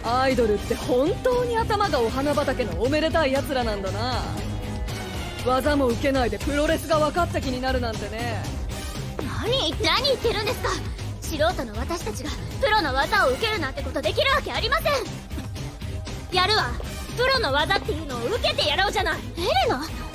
アイドルって本当に頭がお花畑のおめでたい奴らなんだな。技も受けないでプロレスが分かった気になるなんてね。 何言ってるんですか。素人の私たちがプロの技を受けるなんてことできるわけありません。やるわ。プロの技っていうのを受けてやろうじゃない。エレナ、